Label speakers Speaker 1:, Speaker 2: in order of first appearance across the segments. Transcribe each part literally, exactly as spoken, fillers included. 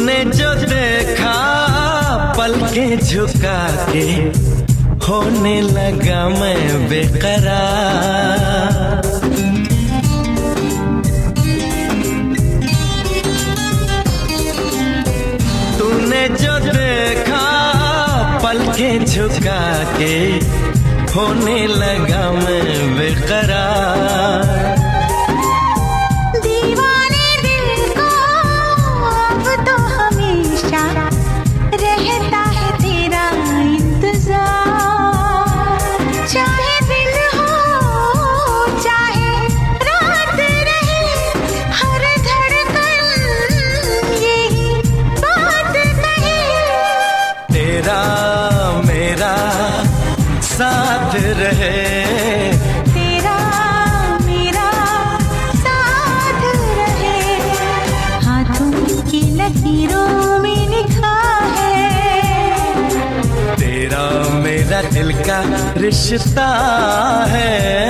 Speaker 1: तूने जो देखा पलकें झुका के होने लगा मैं बेकरार। तूने जो देखा पलकें झुका के होने लगा मैं बेकरार। साथ रहे
Speaker 2: तेरा मेरा साथ रहे, हाथों की लकीरों में लिखा है
Speaker 1: तेरा मेरा दिल का रिश्ता है।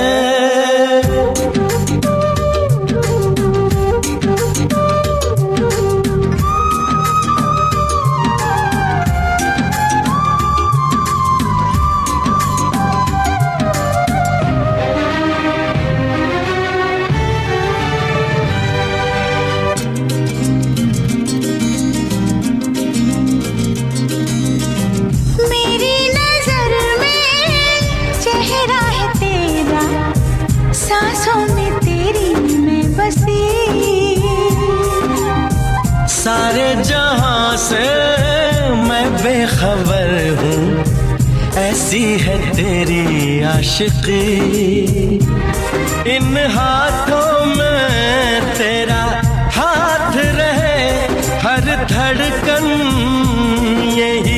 Speaker 2: सांसों में तेरी मैं बसी,
Speaker 1: सारे जहां से मैं बेखबर हूँ, ऐसी है तेरी आशिकी। इन हाथों में तेरा हाथ रहे, हर धड़कन यही